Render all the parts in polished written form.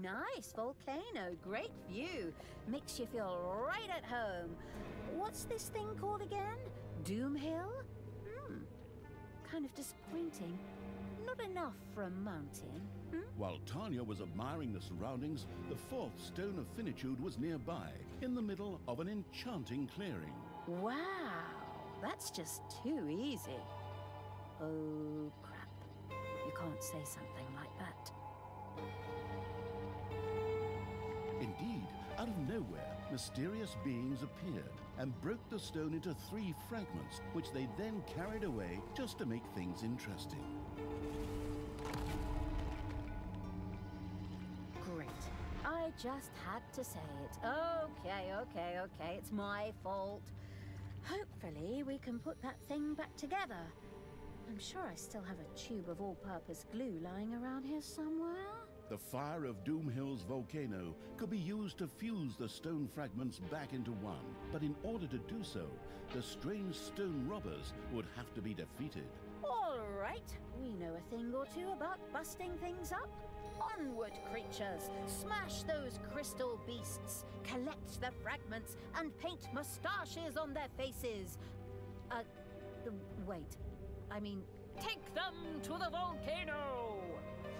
nice volcano. Great view. Makes you feel right at home. What's this thing called again? Doom Hill? Kind of disappointing. Not enough for a mountain. While Tanya was admiring the surroundings, the fourth stone of finitude was nearby, in the middle of an enchanting clearing. Wow, that's just too easy. Oh, crap. You can't say something like that. Indeed, out of nowhere, mysterious beings appeared and broke the stone into 3 fragments, which they then carried away just to make things interesting. Great. I just had to say it. Okay. It's my fault. Hopefully, we can put that thing back together. I'm sure I still have a tube of all-purpose glue lying around here somewhere. The fire of Doom Hill's volcano could be used to fuse the stone fragments back into one, but in order to do so, the strange stone robbers would have to be defeated. All right, we know a thing or two about busting things up. Onward, creatures! Smash those crystal beasts, collect the fragments, and paint moustaches on their faces. Wait. I mean, take them to the volcano!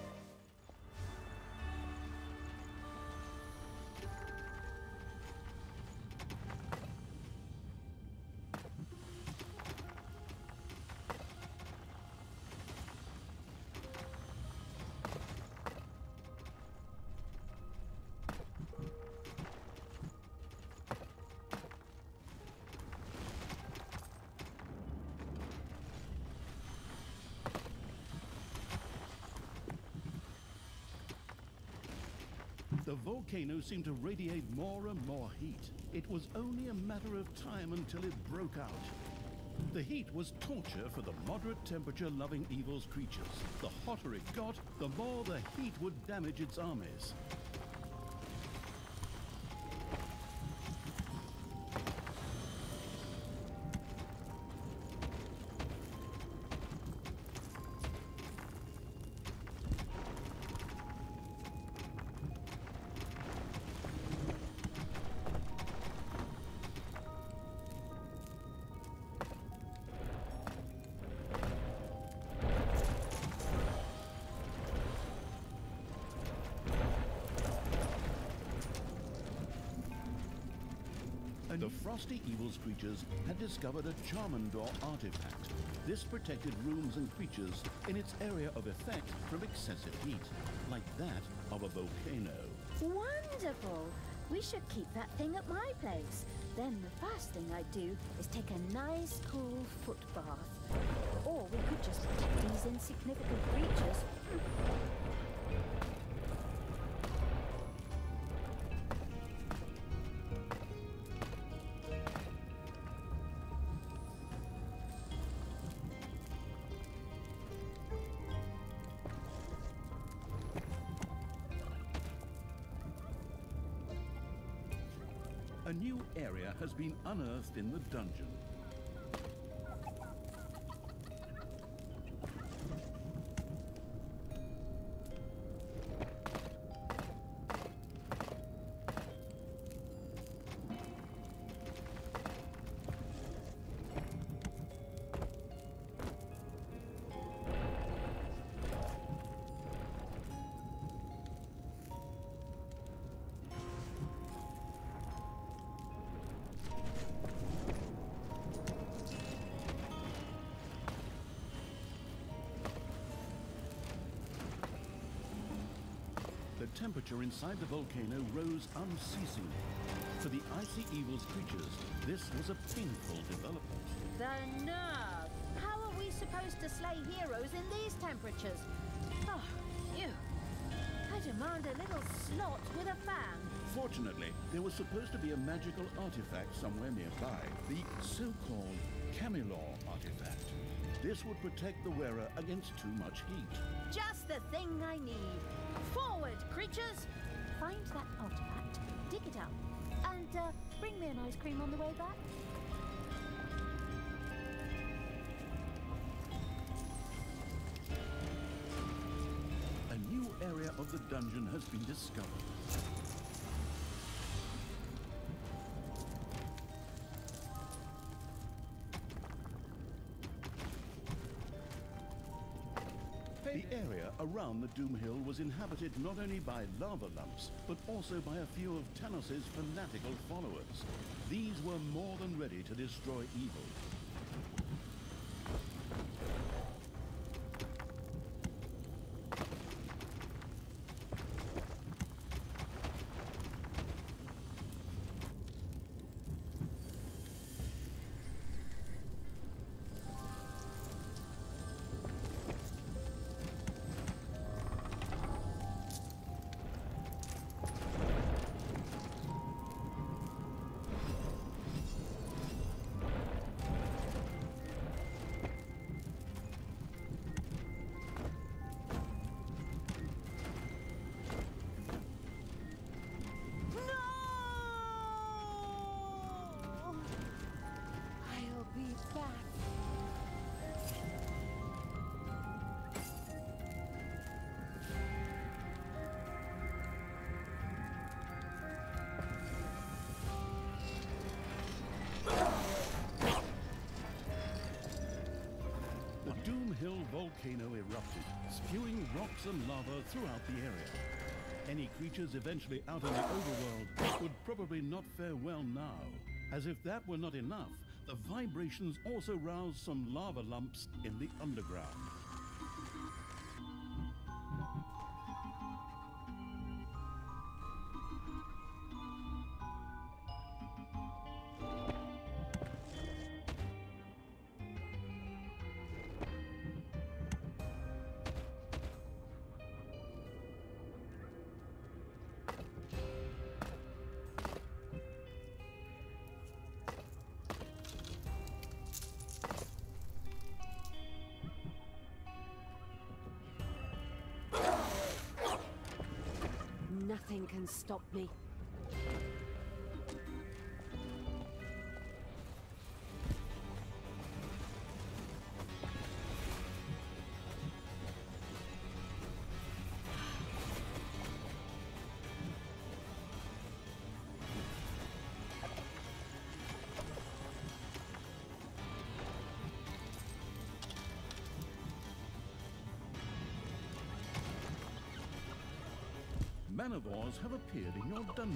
The volcano seemed to radiate more and more heat. It was only a matter of time until it broke out. The heat was torture for the moderate temperature-loving evil's creatures. The hotter it got, the more the heat would damage its armies. The Frosty Evil's creatures had discovered a Charmandor artifact. This protected rooms and creatures in its area of effect from excessive heat, like that of a volcano. Wonderful! We should keep that thing at my place. Then the first thing I'd do is take a nice cool foot bath. Or we could just protect these insignificant creatures. A new area has been unearthed in the dungeon. The temperature inside the volcano rose unceasingly. For the icy evil's creatures, this was a painful development. The nerve! How are we supposed to slay heroes in these temperatures? Oh, phew. I demand a little slot with a fan. Fortunately, there was supposed to be a magical artifact somewhere nearby, the so-called Camelor artifact. This would protect the wearer against too much heat. Just the thing I need. Forward, creatures! Find that artifact, dig it up, and bring me an ice cream on the way back. A new area of the dungeon has been discovered. The area around the Doom Hill was inhabited not only by lava lumps, but also by a few of Tanos' fanatical followers. These were more than ready to destroy evil. Hill volcano erupted, spewing rocks and lava throughout the area. Any creatures eventually out in the overworld would probably not fare well now. As if that were not enough, the vibrations also roused some lava lumps in the underground. Nothing can stop me. Manivores have appeared in your dungeon.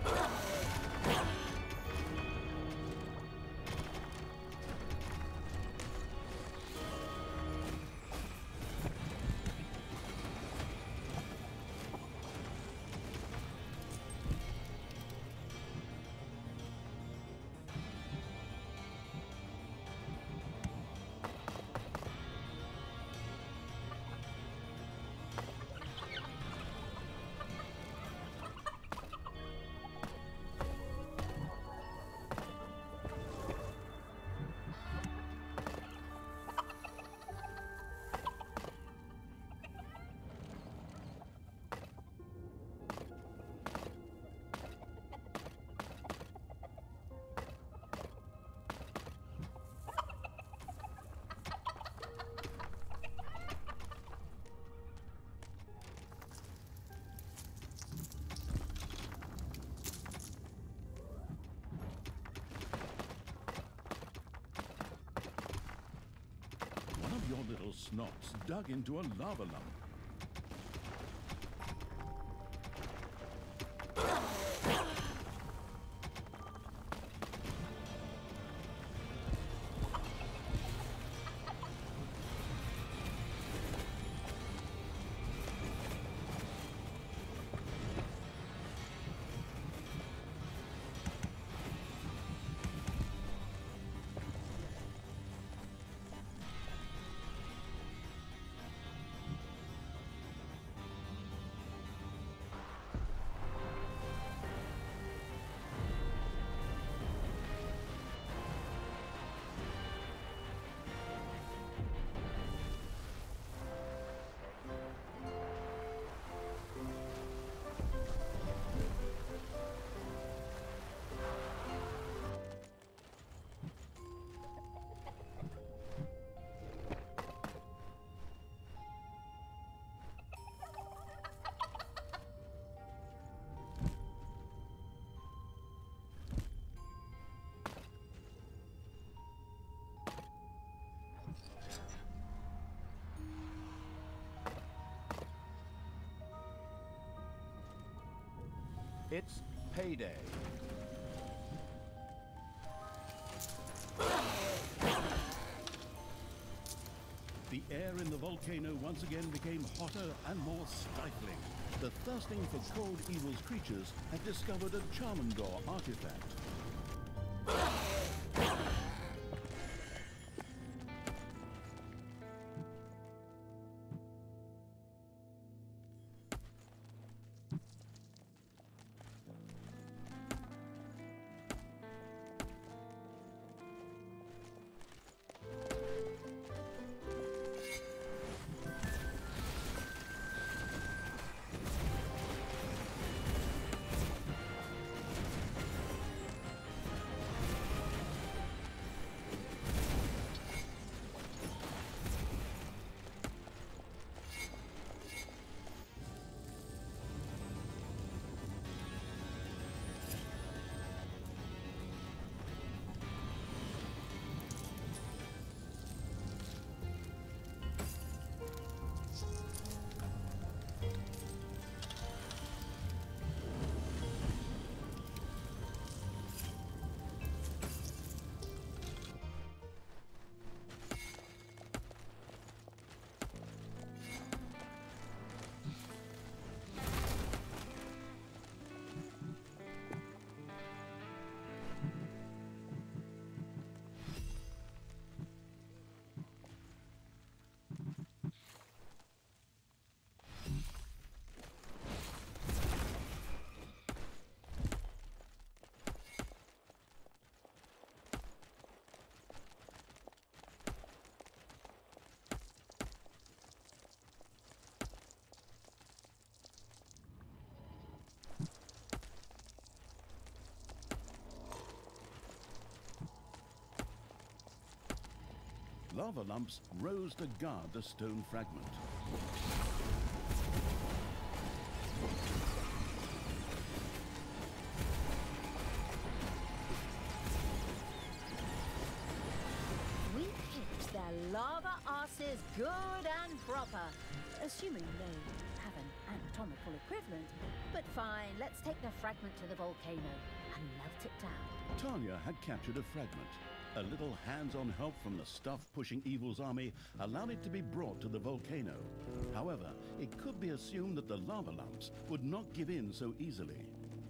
Your little snots dug into a lava lump. It's payday. The air in the volcano once again became hotter and more stifling. The thirsting for cold evil's creatures had discovered a Charmandor artifact. Lava lumps rose to guard the stone fragment. We kicked their lava asses good and proper, assuming they have an anatomical equivalent. But fine, let's take the fragment to the volcano and melt it down. Talia had captured a fragment. A little hands-on help from the stuff pushing evil's army allowed it to be brought to the volcano. However, it could be assumed that the lava lumps would not give in so easily.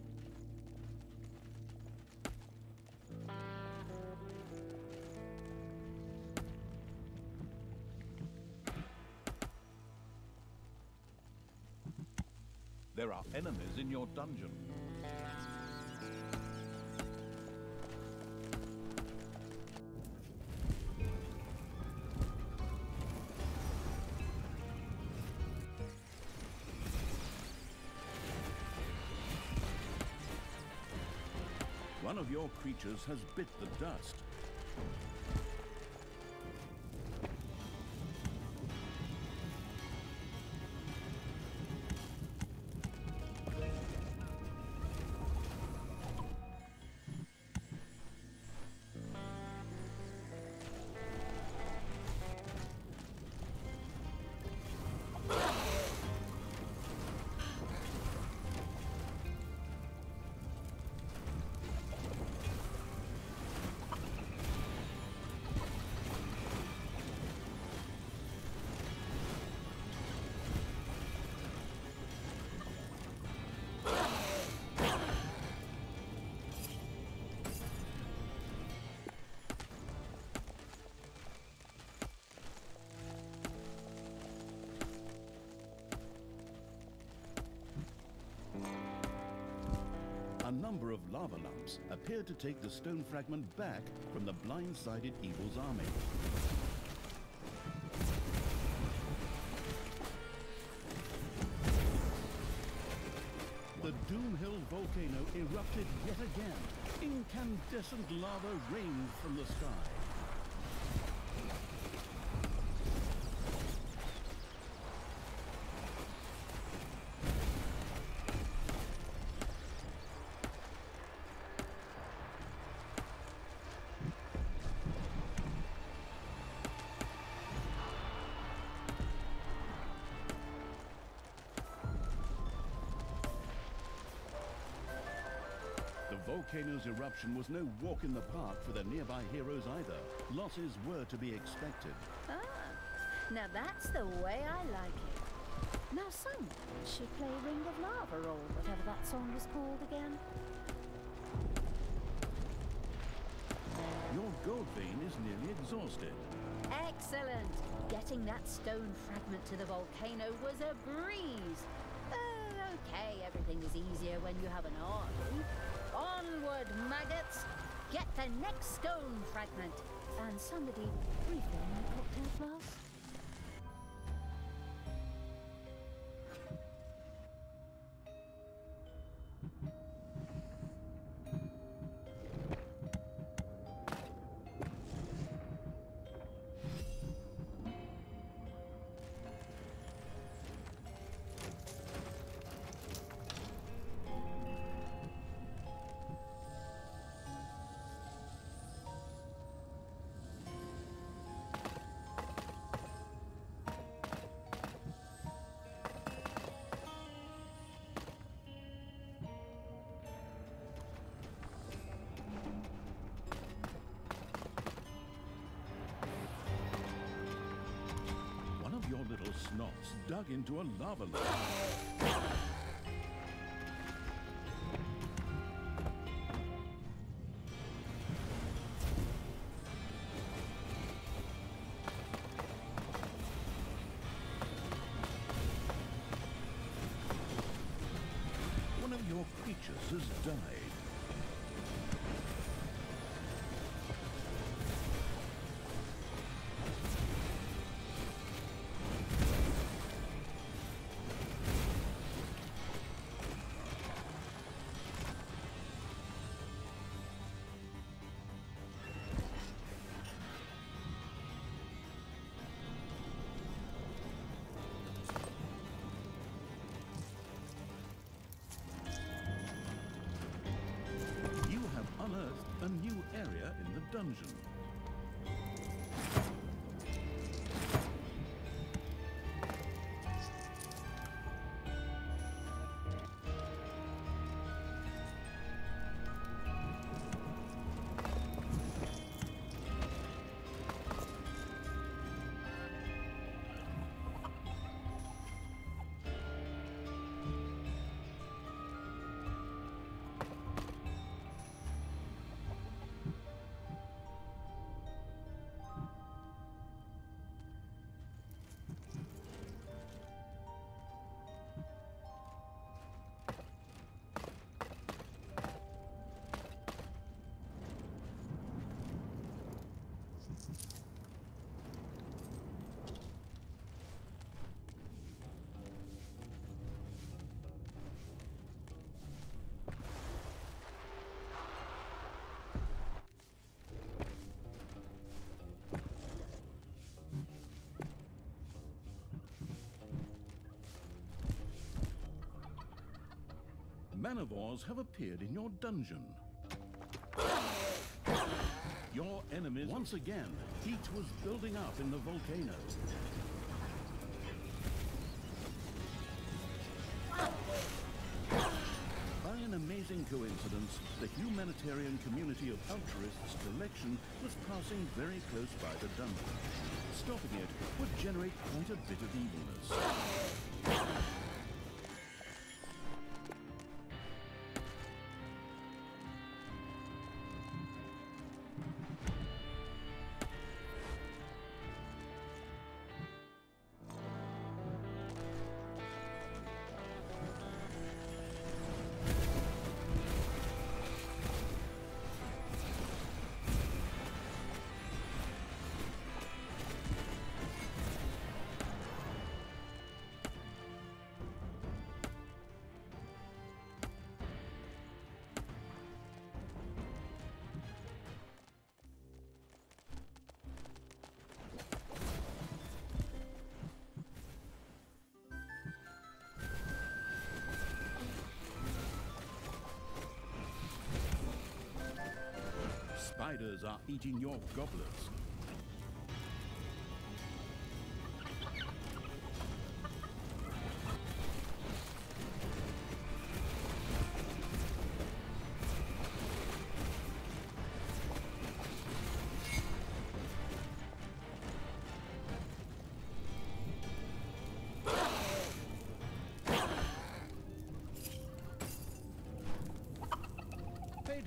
There are enemies in your dungeon. One of your creatures has bit the dust. A number of lava lumps appeared to take the stone fragment back from the blindsided evil's army. The Doomhill volcano erupted yet again. Incandescent lava rained from the sky. volcano's eruption was no walk in the park for the nearby heroes either. Losses were to be expected. Ah, now that's the way I like it. Now, someone should play Ring of Lava or whatever that song was called again. Your gold vein is nearly exhausted. Excellent! Getting that stone fragment to the volcano was a breeze. Okay, everything is easier when you have an army. Onward, maggots! Get the next stone fragment. And somebody refill my cocktail glass. Your little snots dug into a lava lake. One of your creatures has died. A new area in the dungeon. Manivores have appeared in your dungeon. Your enemies once again. Heat was building up in the volcano. By an amazing coincidence, the humanitarian community of altruists collection was passing very close by the dungeon. Stopping it would generate quite a bit of evilness. Spiders are eating your goblets.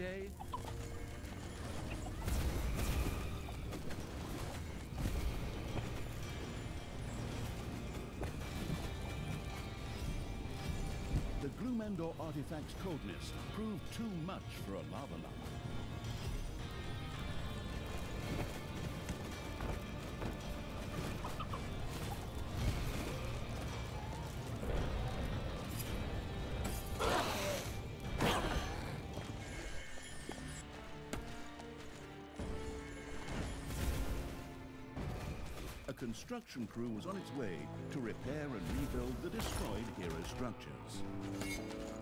day? The Gloomendor artifact's coldness proved too much for a lava llama. A construction crew was on its way to repair and rebuild the destroyed hero structures.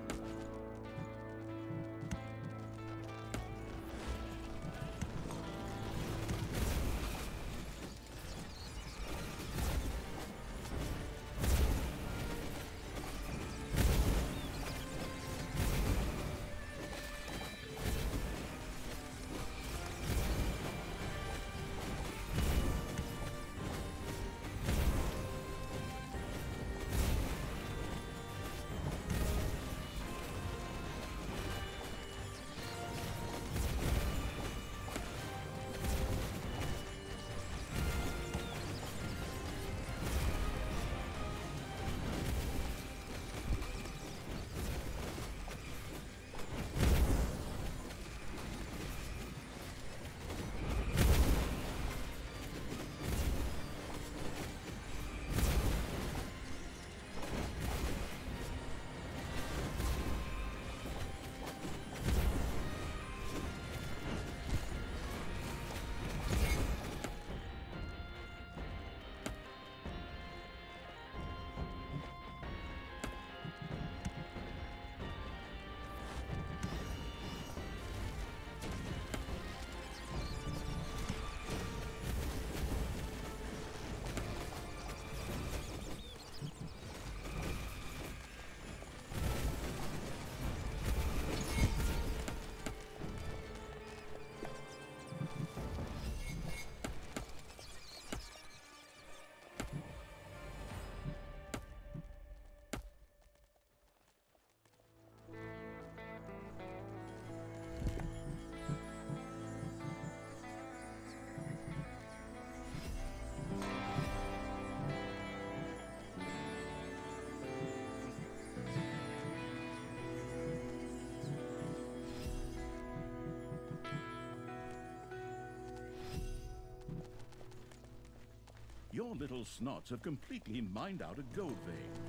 Your little snots have completely mined out a gold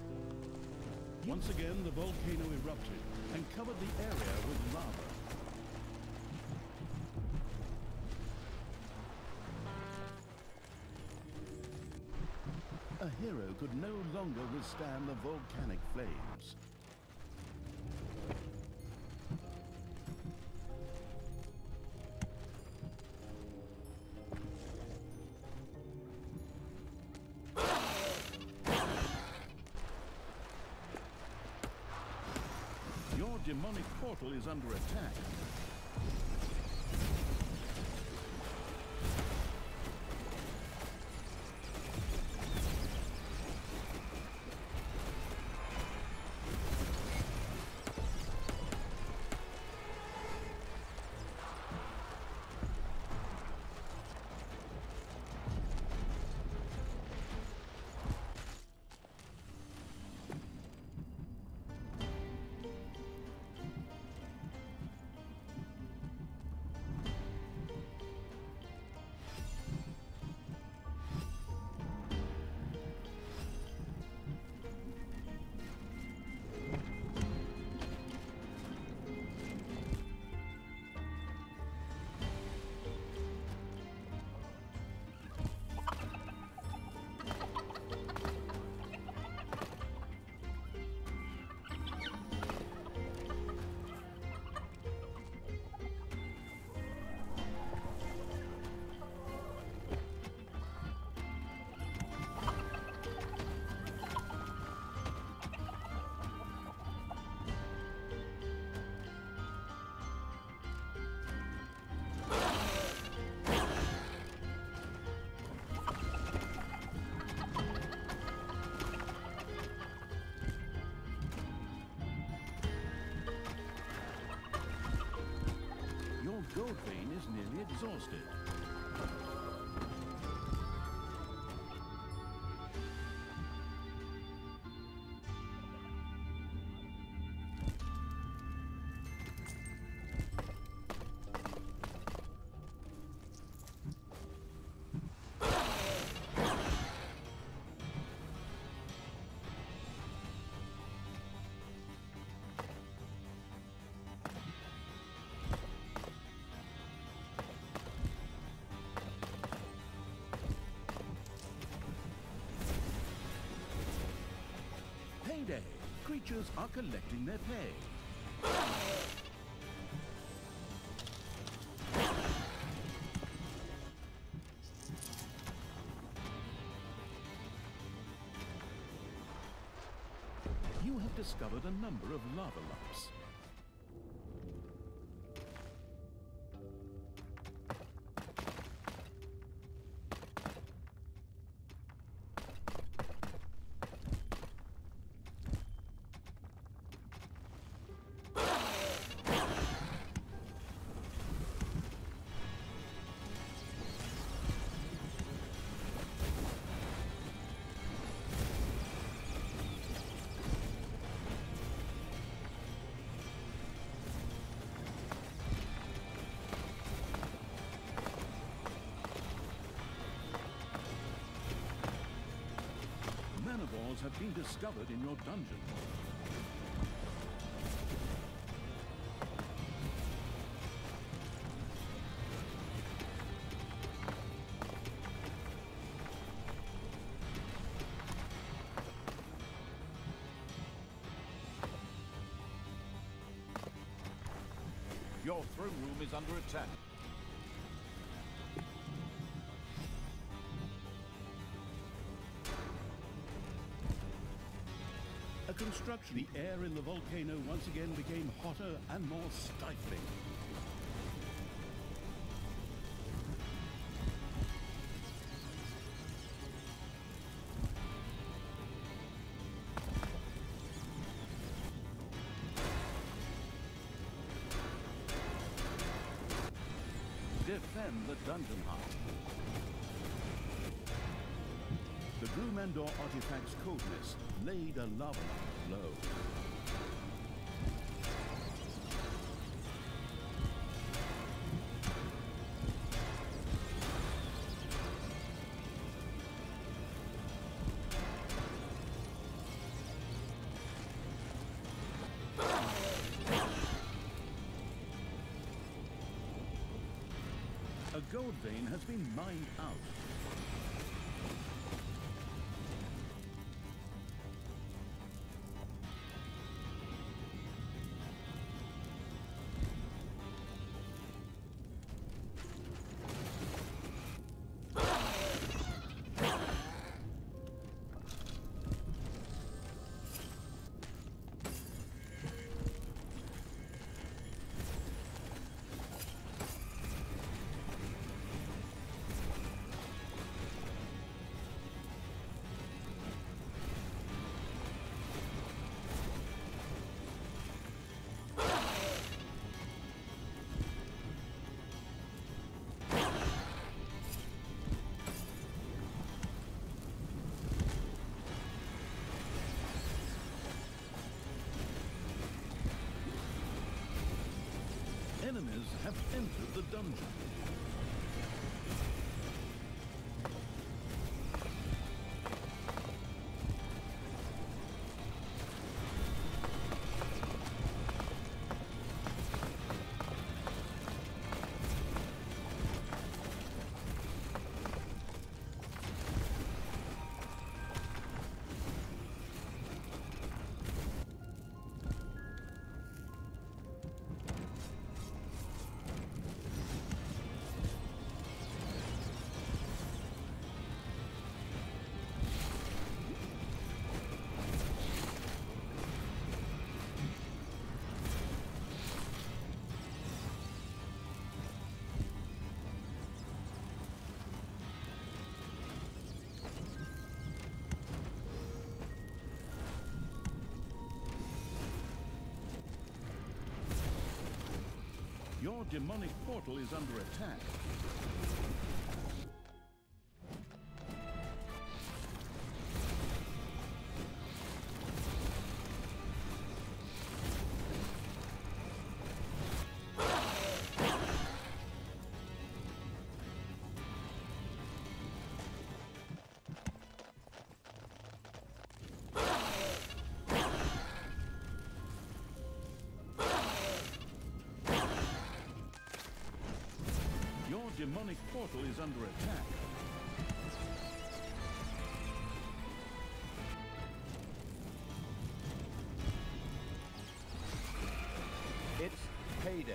vein. Once again, the volcano erupted and covered the area with lava. A hero could no longer withstand the volcanic flames. Your demonic portal is under attack. nearly exhausted. Payday! Creatures are collecting their pay. You have discovered a number of lava lumps. Balls have been discovered in your dungeon. Your throne room is under attack. Construction. The air in the volcano once again became hotter and more stifling. Defend the dungeon heart. The Grumandor artifact's coldness laid a lava lamp low. A gold vein has been mined out. Enemies have entered the dungeon. Your demonic portal is under attack. Your demonic portal is under attack. It's payday.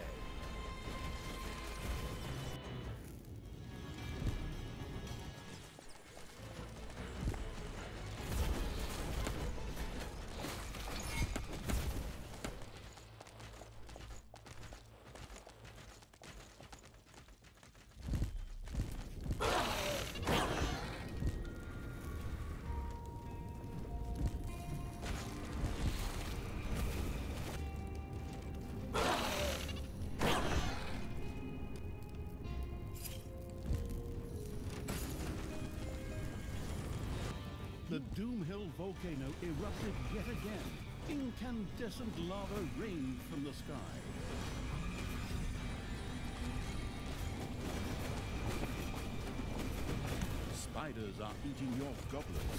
The Doomhill volcano erupted yet again. Incandescent lava rained from the sky. Spiders are eating your goblets.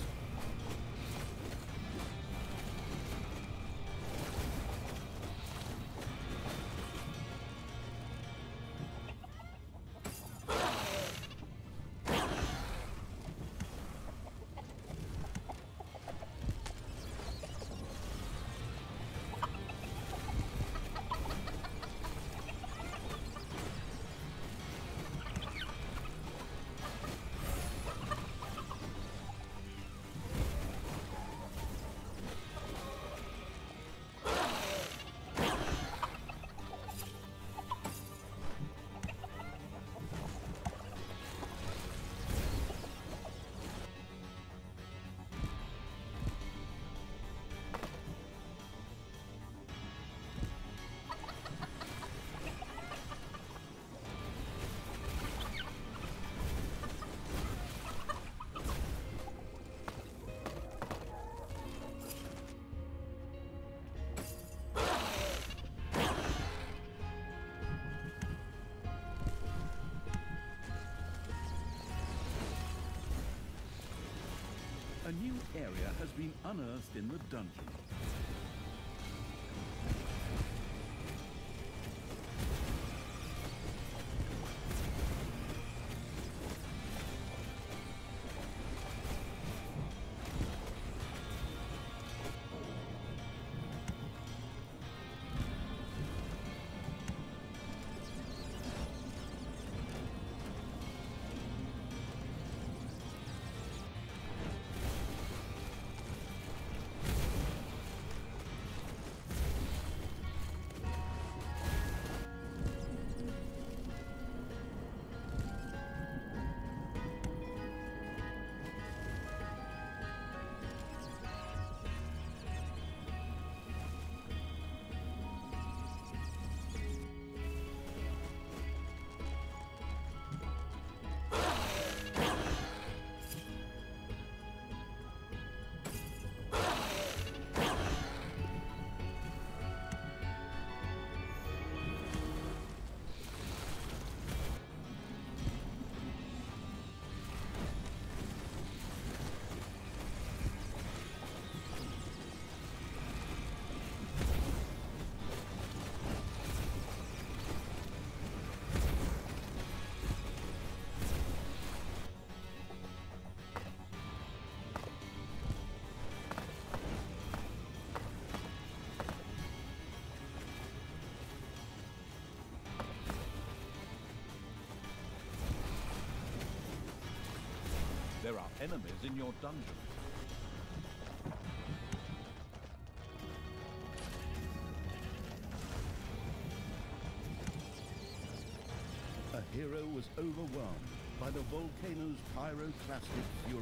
A new area has been unearthed in the dungeon. There are enemies in your dungeon. A hero was overwhelmed by the volcano's pyroclastic fury.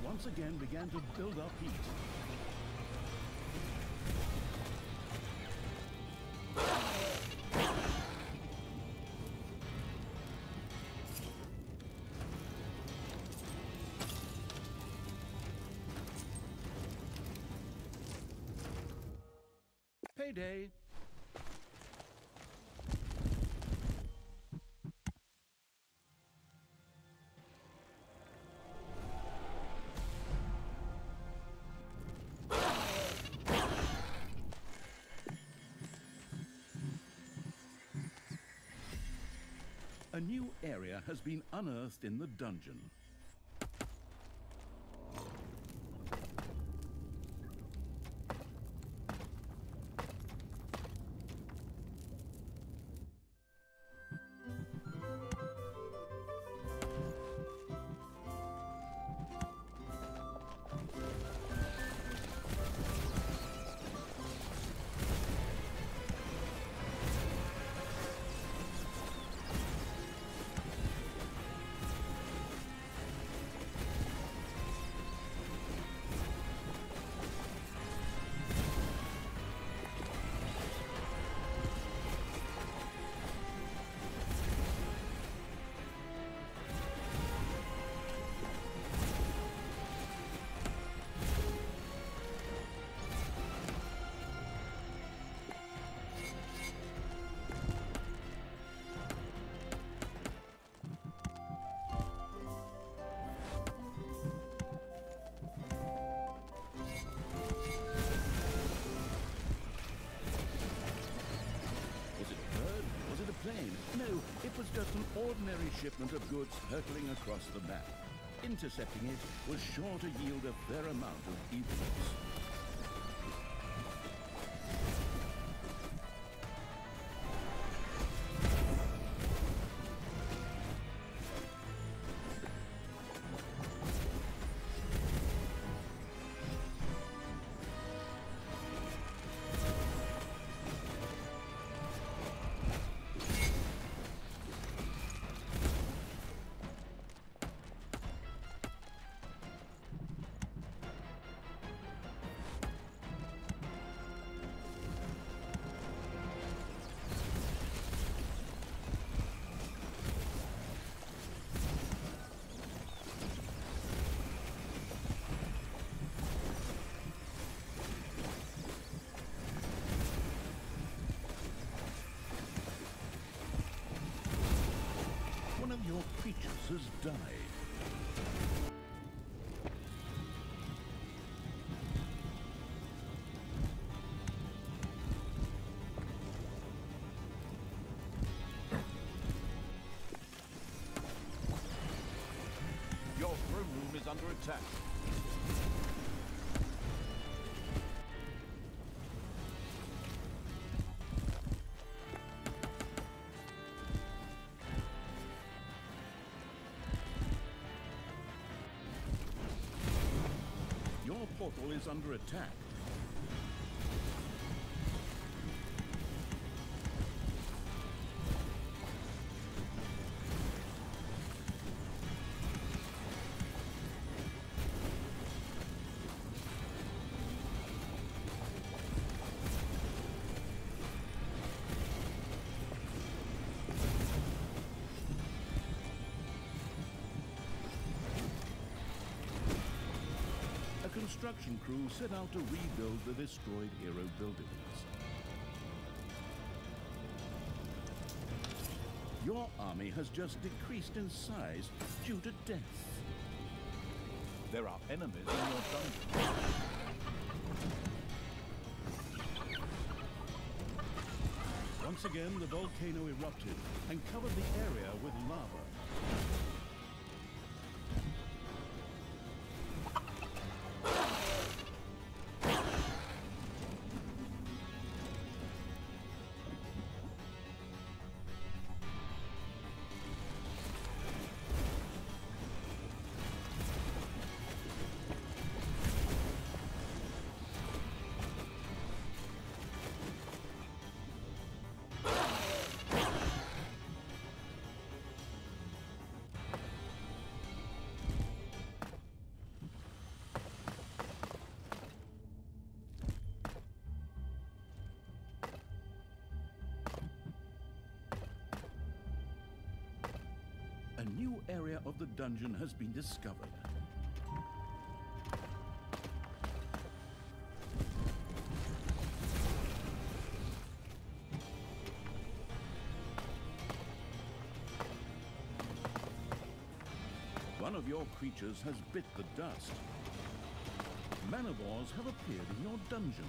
once again began to build up heat. Payday! A new area has been unearthed in the dungeon. No, it was just an ordinary shipment of goods hurtling across the map. Intercepting it was sure to yield a fair amount of evidence. One of your creatures has died. Your throne room is under attack. Your portal is under attack. A construction crew set out to rebuild the destroyed hero buildings. Your army has just decreased in size due to death. There are enemies in your dungeon. Once again, the volcano erupted and covered the area with lava. new area of the dungeon has been discovered. One of your creatures has bit the dust. Manivores have appeared in your dungeon.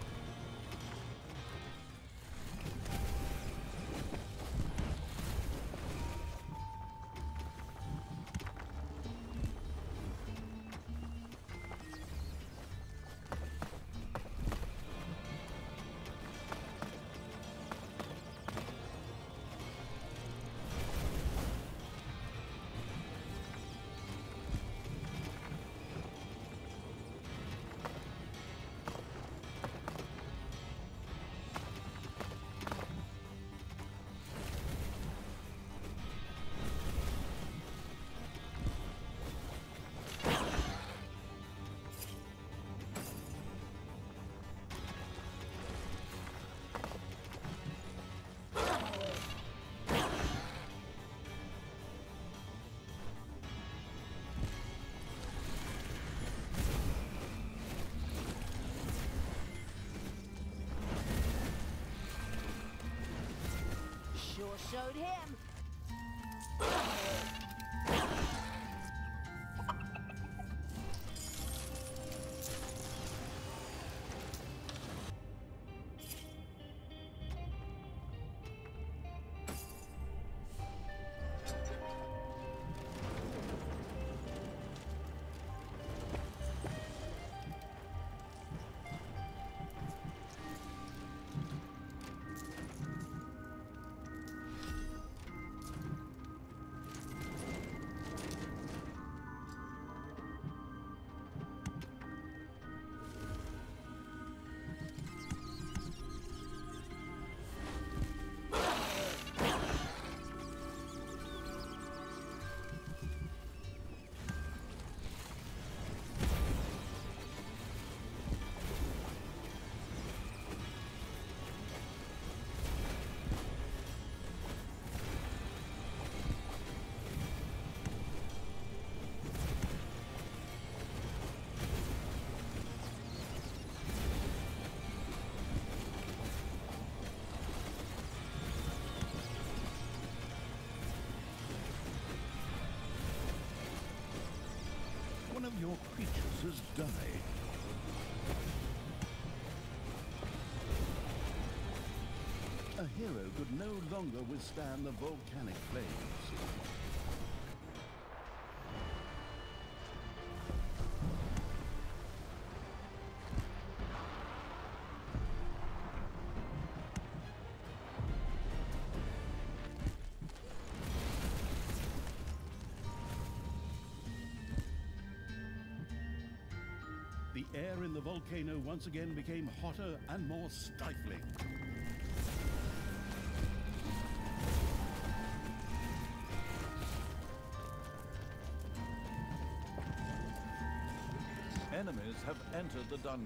Sure showed him. One of your creatures has died. A hero could no longer withstand the volcanic flames. The air in the volcano once again became hotter and more stifling. Enemies have entered the dungeon.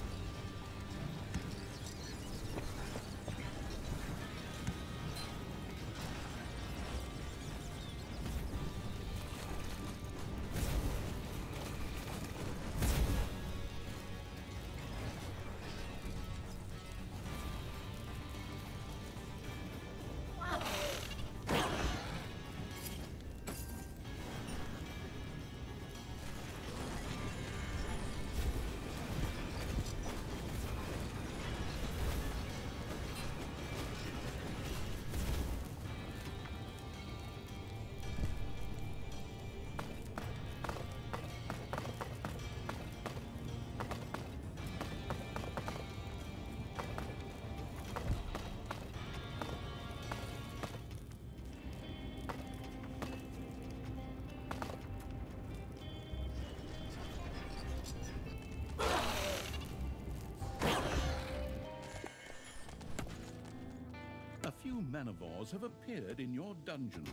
A few manivores have appeared in your dungeon.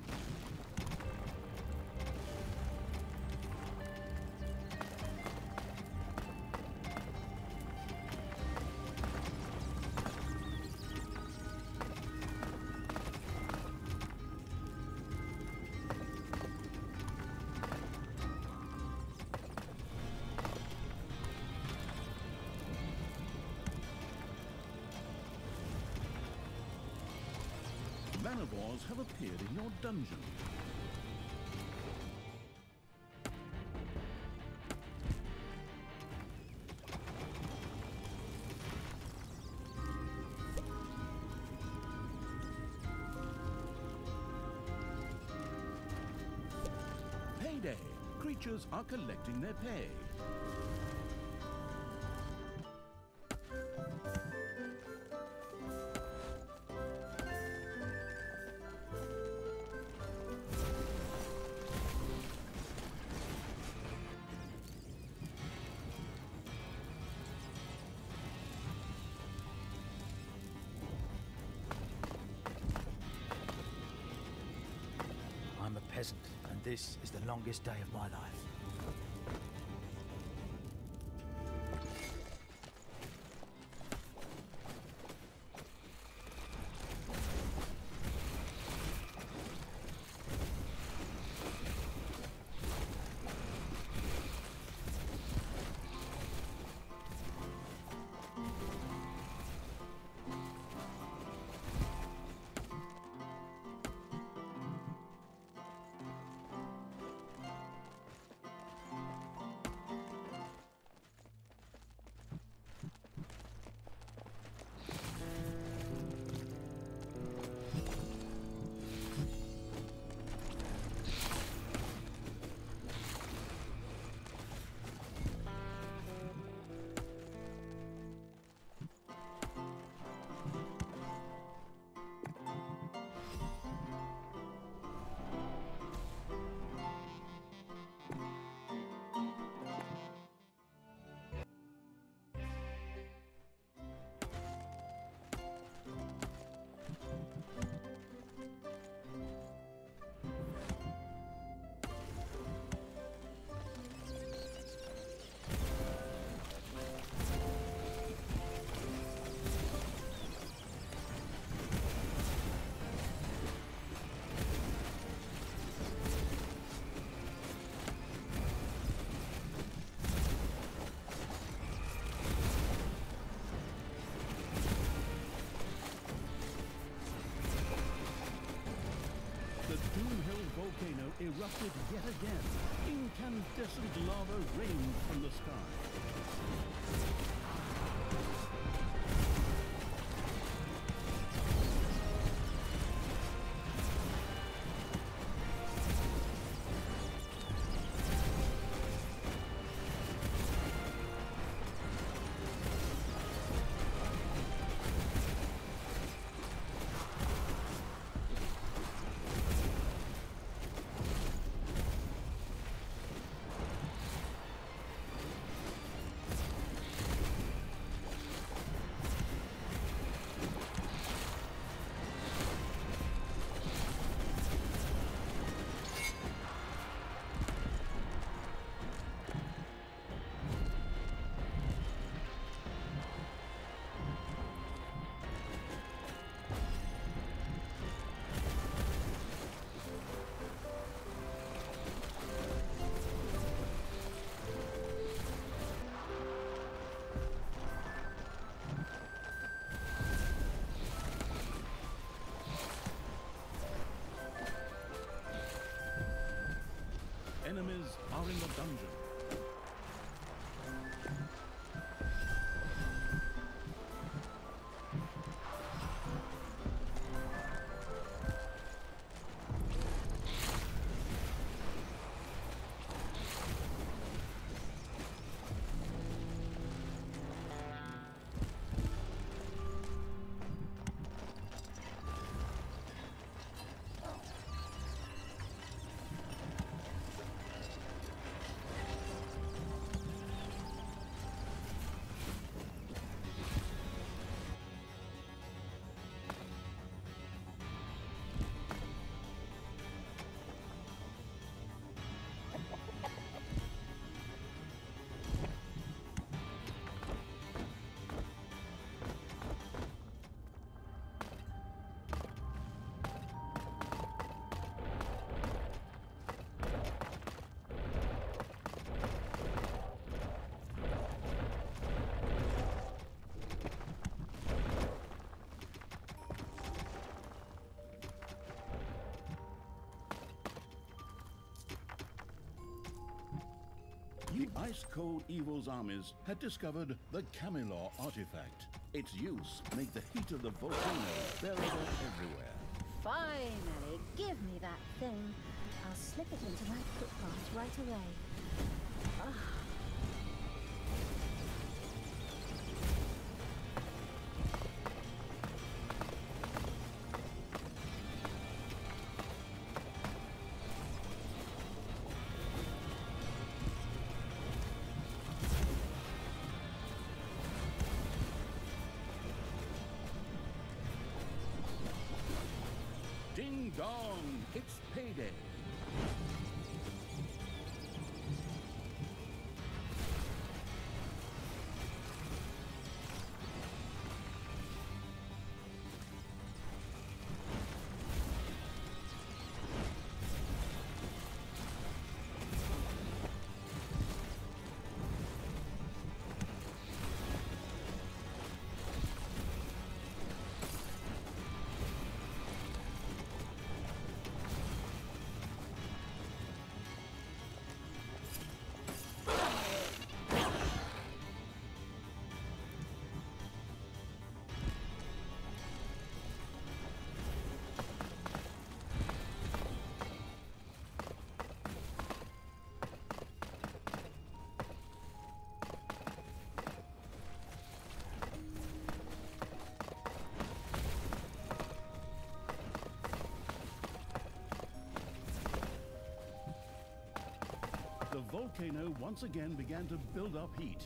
Manivores have appeared in your dungeon. Payday! Creatures are collecting their pay. I'm a peasant, and this is the longest day of my life. Volcano erupted yet again. Incandescent lava rained from the sky. Enemies are in the dungeon. ice-cold evil's armies had discovered the Camelot artifact. Its use made the heat of the volcano bearable everywhere. Finally, give me that thing. I'll slip it into my footpath right away. Ah. Ding dong, it's payday. The volcano once again began to build up heat.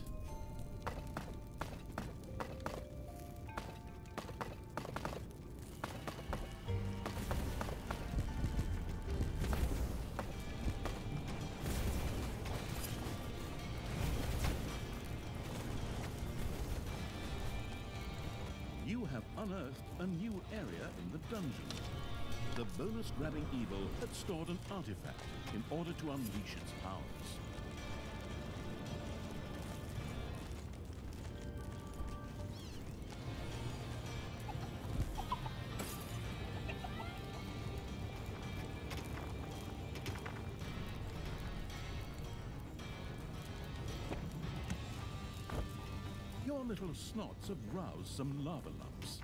You have unearthed a new area in the dungeon. The bonus-grabbing evil had stored an artifact in order to unleash its powers. Your little snots have roused some lava lumps.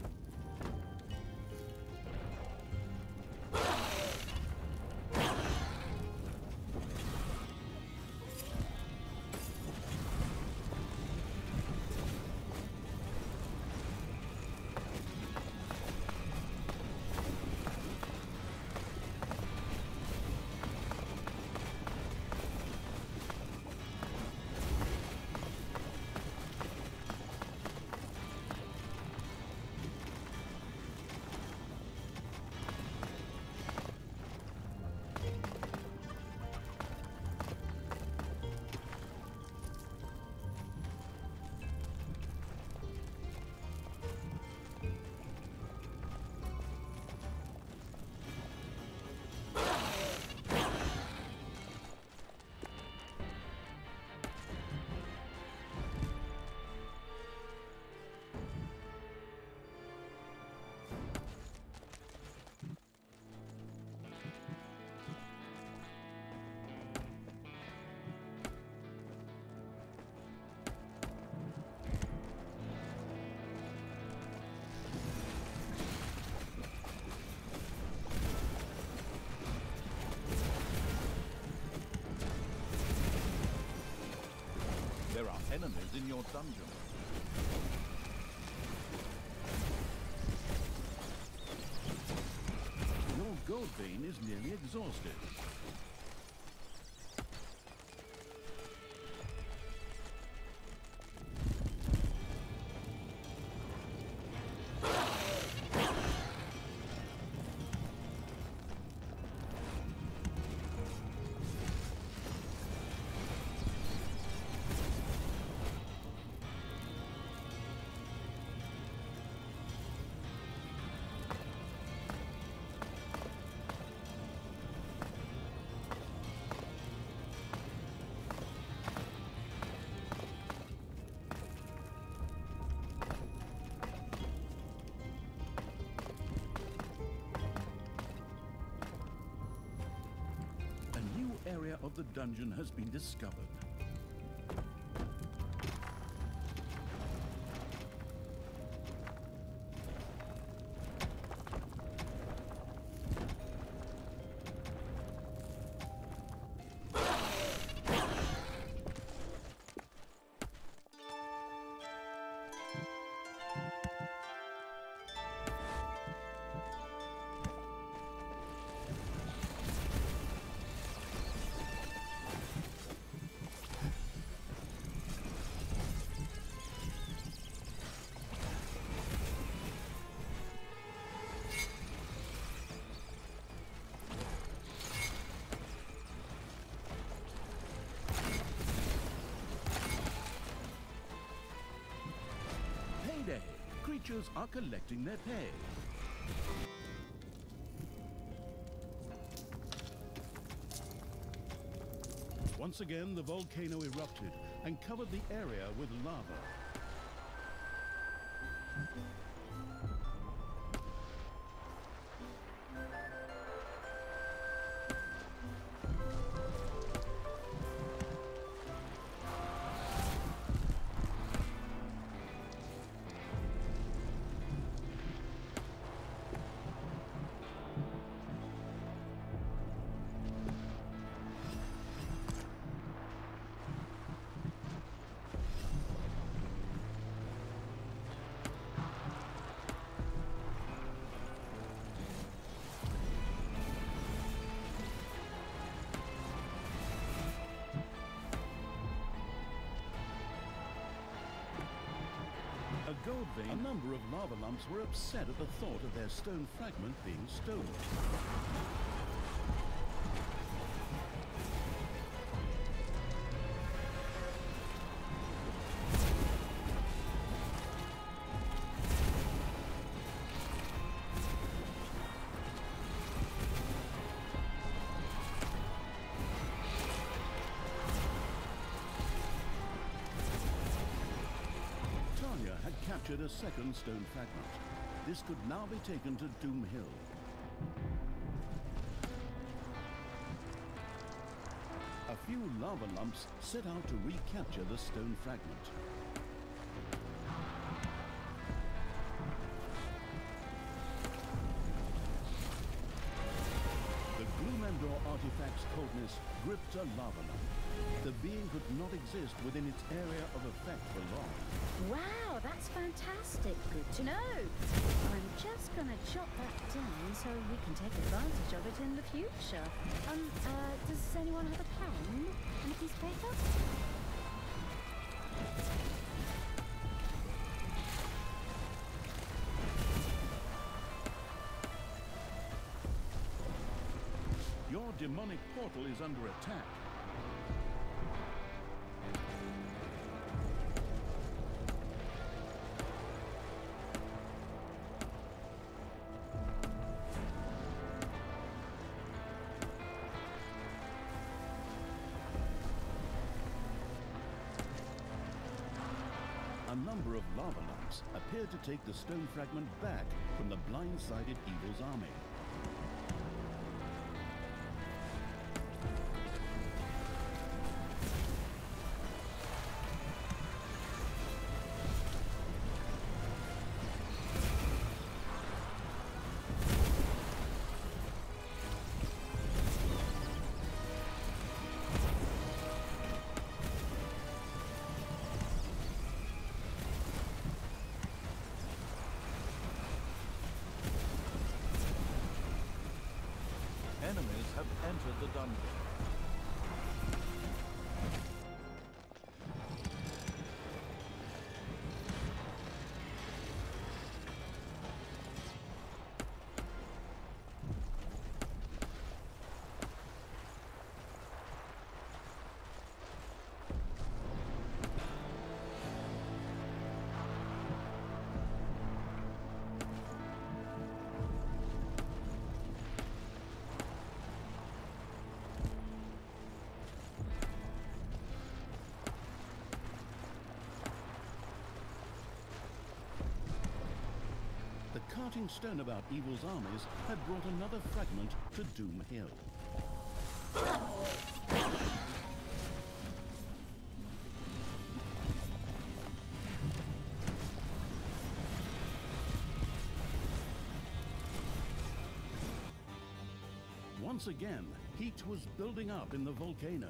There are enemies in your dungeon. Your gold vein is nearly exhausted. Area of the dungeon has been discovered. creatures are collecting their pay. Once again, the volcano erupted and covered the area with lava. A gold vein, a number of lava lumps were upset at the thought of their stone fragment being stolen. Captured a second stone fragment. This could now be taken to Doom Hill. A few lava lumps set out to recapture the stone fragment. The Gloomendor artifact's coldness gripped a lava lump. The being could not exist within its area of effect for long. Wow, that's fantastic. Good to know. I'm just going to jot that down so we can take advantage of it in the future. Does anyone have a pen and a piece of paper? Your demonic portal is under attack. A number of lava lumps appeared to take the stone fragment back from the blindsided evil's army. Enemies have entered the dungeon. The carting stone about evil's armies had brought another fragment to Doom Hill. Once again, heat was building up in the volcano.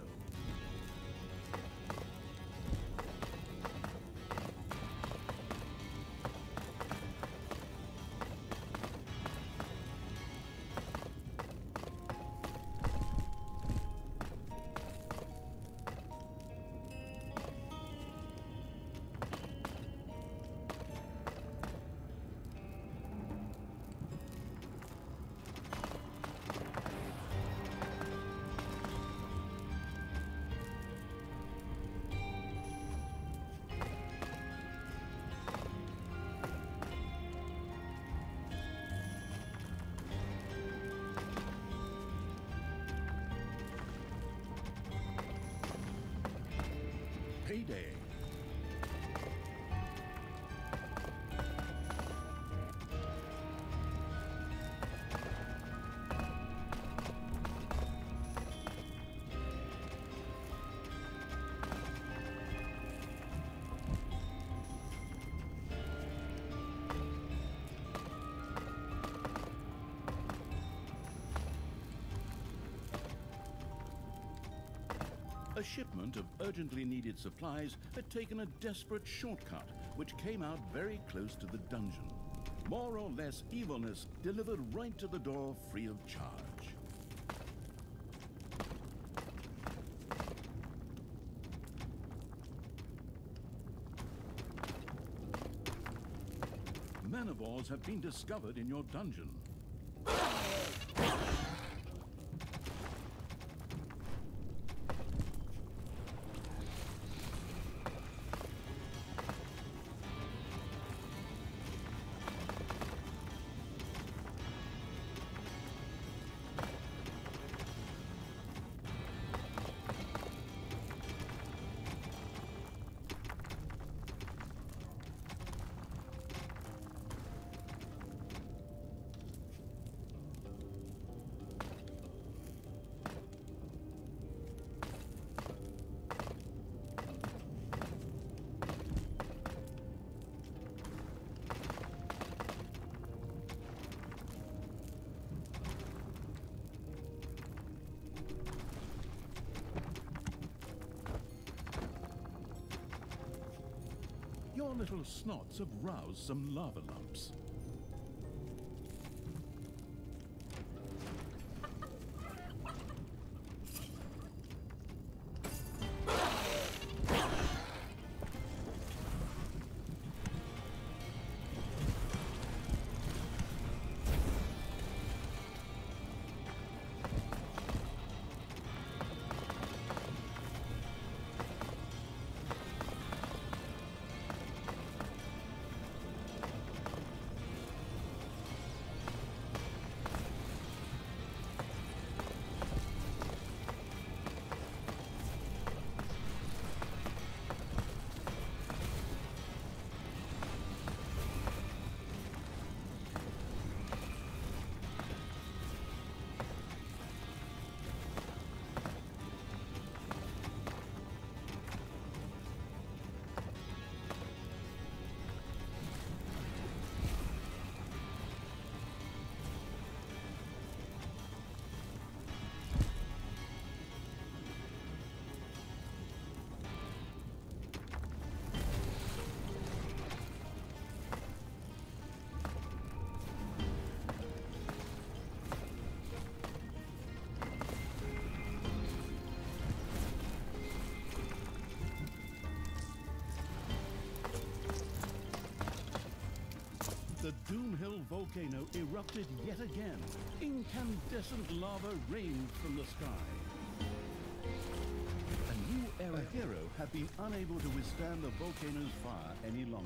payday. A shipment of urgently needed supplies had taken a desperate shortcut, which came out very close to the dungeon. More or less evilness delivered right to the door free of charge. Manivores have been discovered in your dungeon. Your little snots have roused some lava lumps. The Doomhill volcano erupted yet again. Incandescent lava rained from the sky. A new era hero had been unable to withstand the volcano's fire any longer.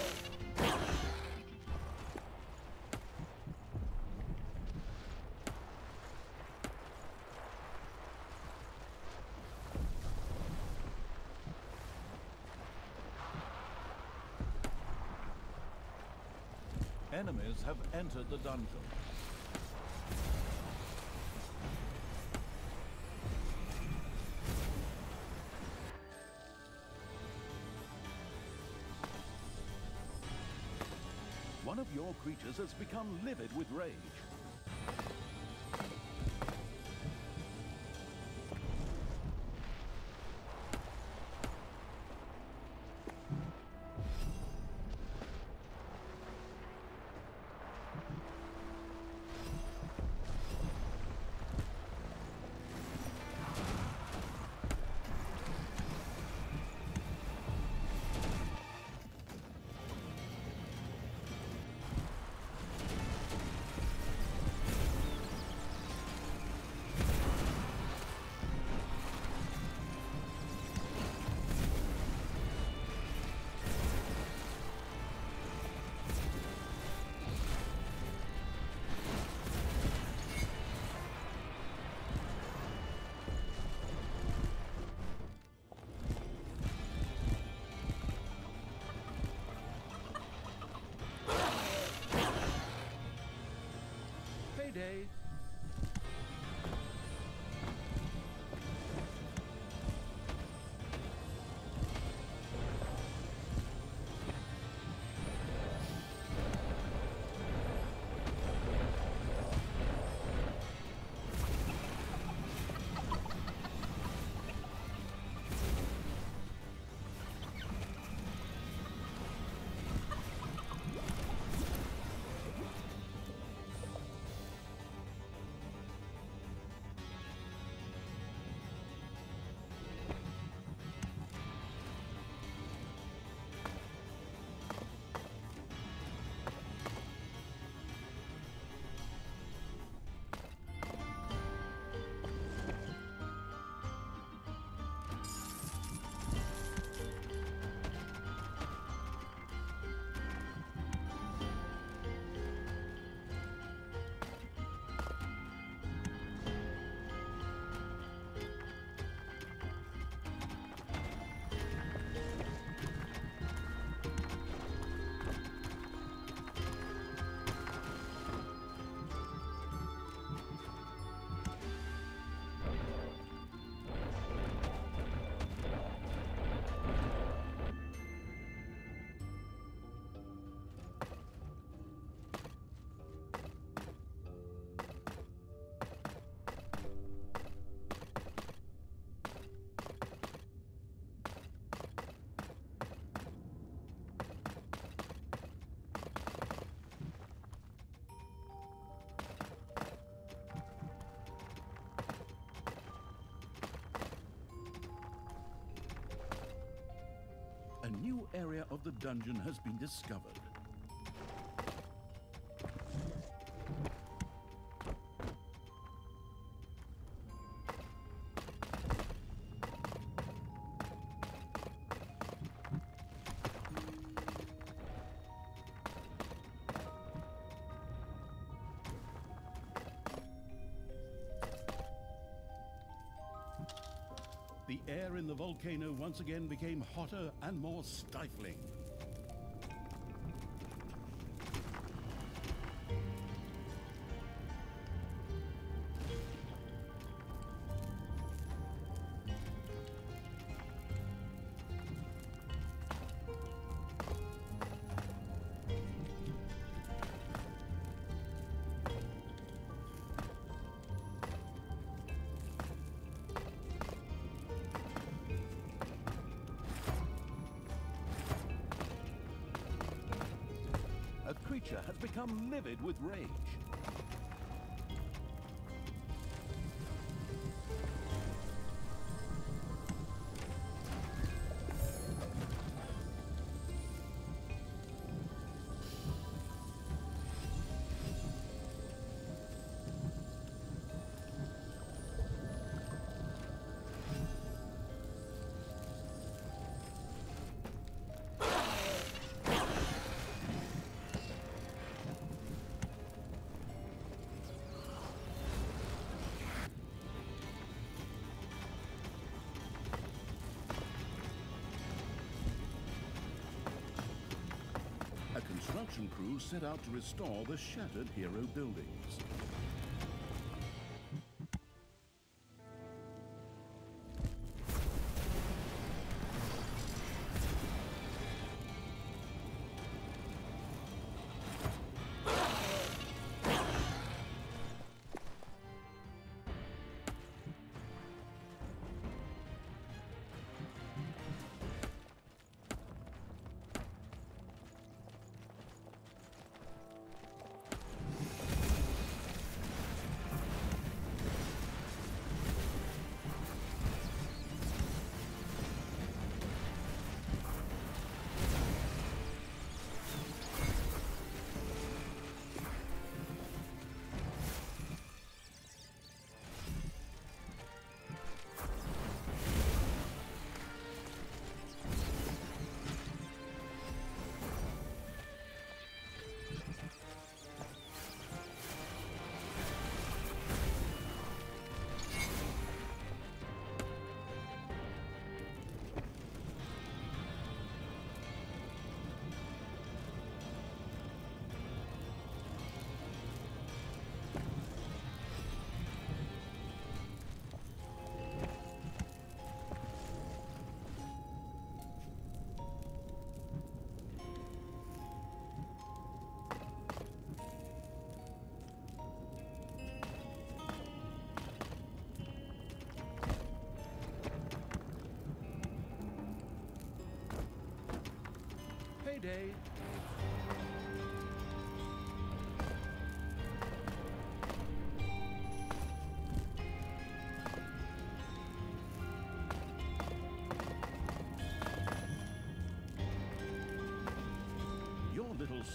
Enemies have entered the dungeon. One of your creatures has become livid with rage. day? A new area of the dungeon has been discovered. The air in the volcano once again became hotter and more stifling. A creature has become livid with rage. A construction crew set out to restore the shattered hero buildings.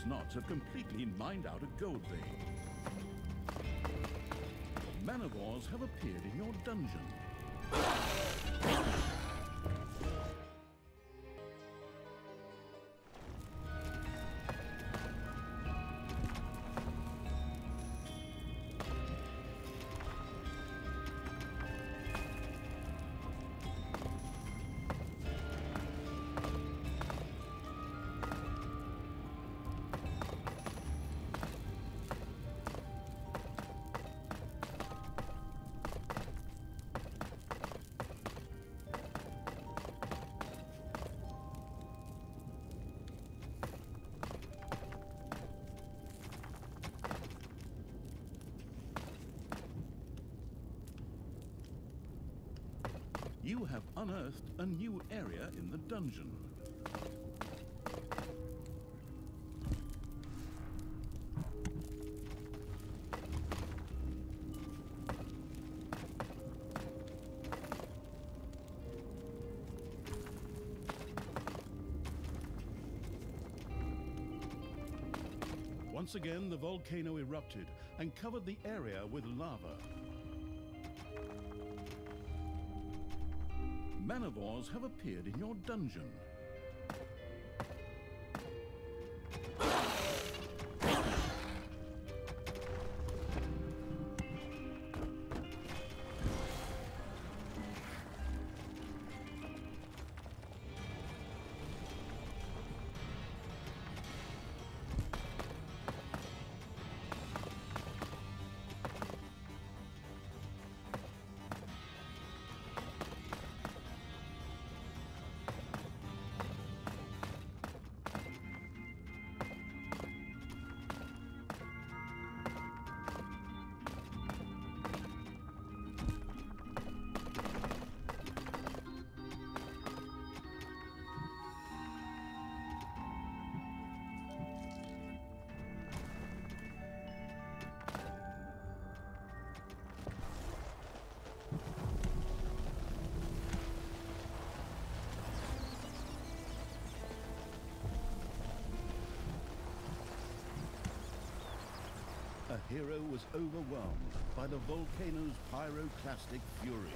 Snots have completely mined out a gold vein. Manivores have appeared in your dungeon. You have unearthed a new area in the dungeon. Once again, the volcano erupted and covered the area with lava. Manivores have appeared in your dungeon. A hero was overwhelmed by the volcano's pyroclastic fury.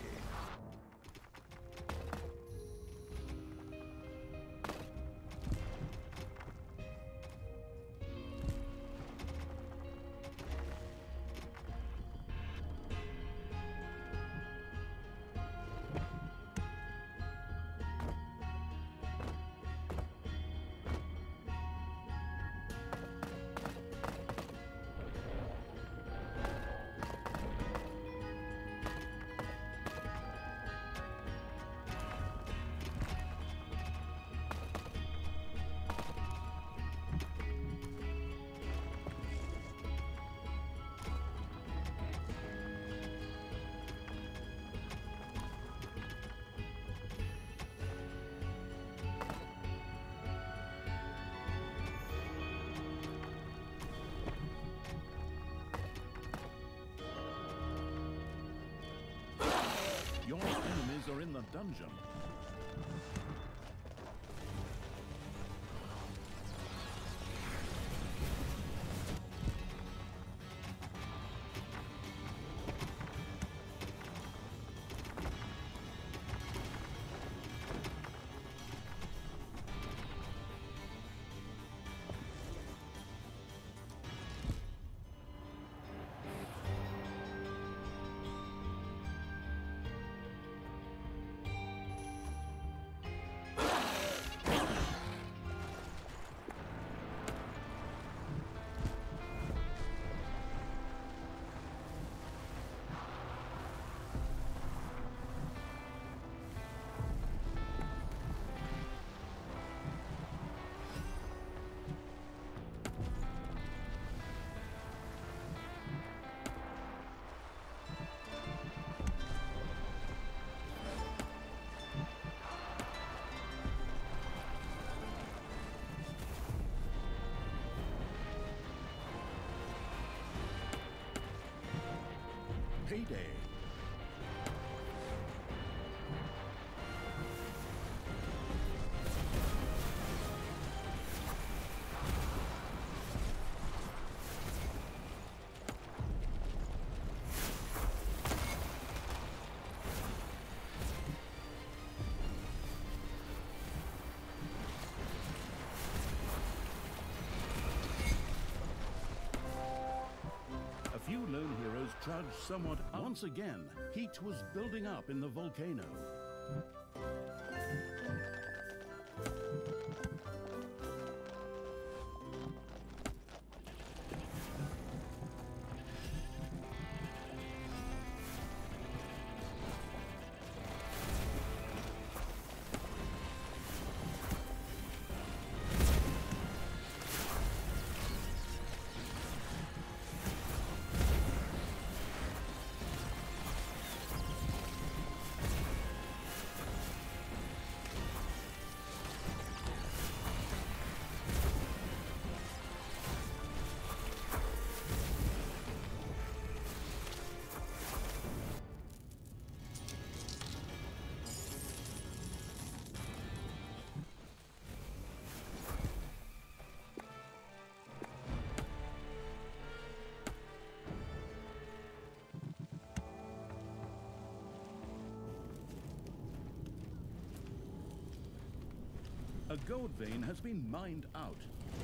Your enemies are in the dungeon. Payday. few lone heroes trudged somewhat up. Once again, heat was building up in the volcano. A gold vein has been mined out.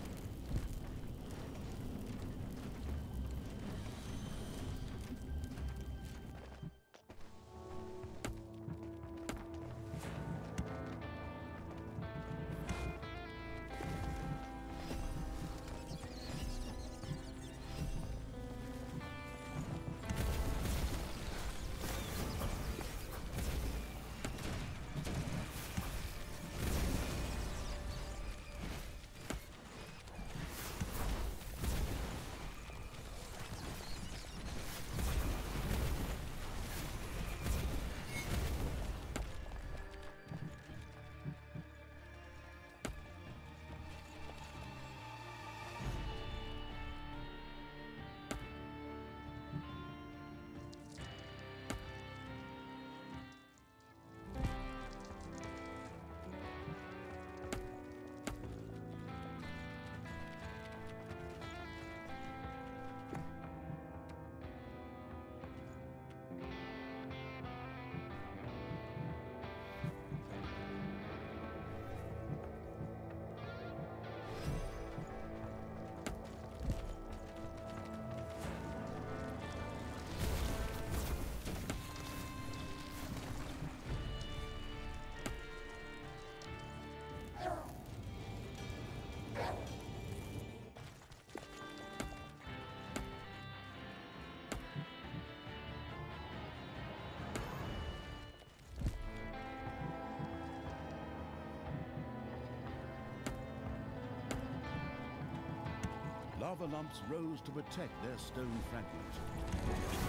Lava lumps rose to protect their stone fragment.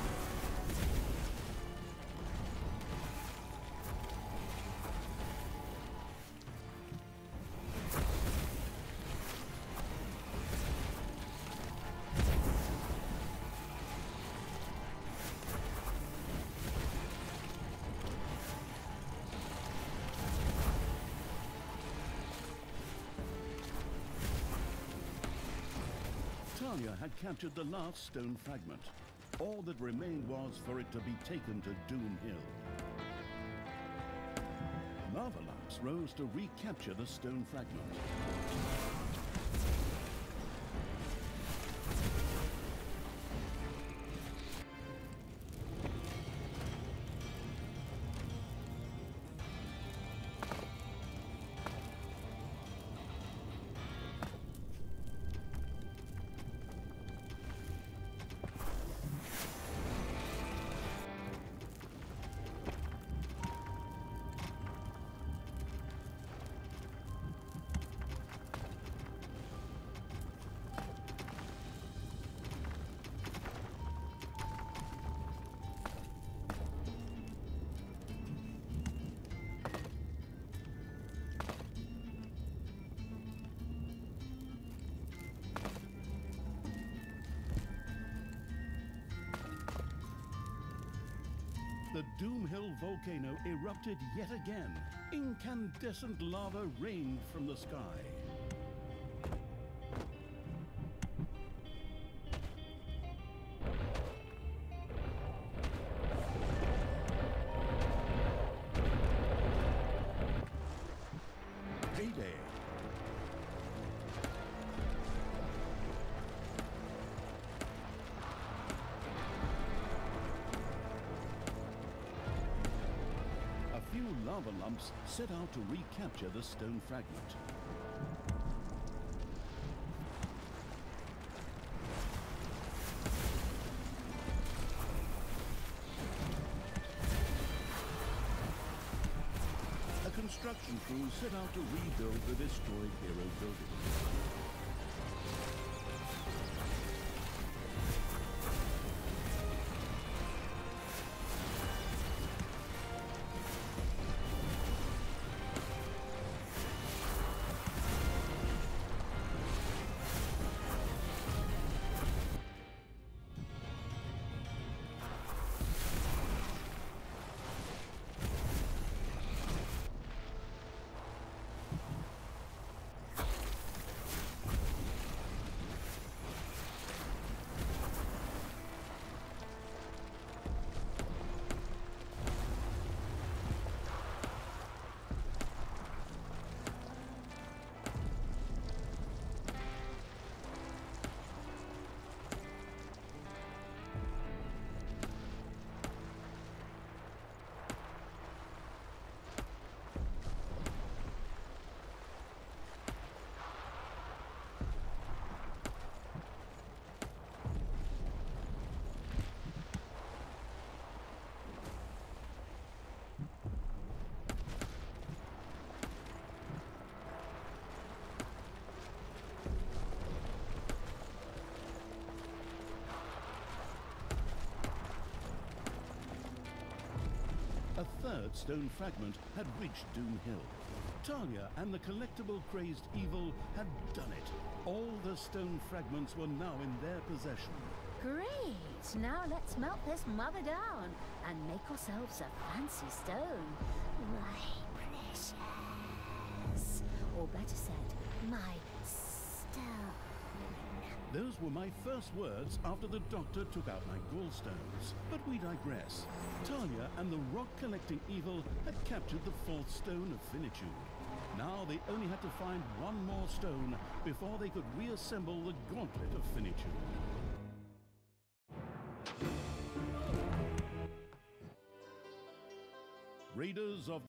Tanya had captured the last stone fragment. All that remained was for it to be taken to Doom Hill. Lava lumps rose to recapture the stone fragment. The Doom Hill volcano erupted yet again. Incandescent lava rained from the sky. Payday. lava lumps set out to recapture the stone fragment. A construction crew set out to rebuild the destroyed hero building. A third stone fragment had reached Doom Hill. Talia and the collectible-crazed evil had done it. All the stone fragments were now in their possession. Great! Now let's melt this mother down and make ourselves a fancy stone. My precious. Or better said, my stone. Those were my first words after the doctor took out my gallstones. But we digress. Talia and the rock-collecting evil had captured the fourth stone of finitude. Now they only had to find one more stone before they could reassemble the gauntlet of finitude. Readers of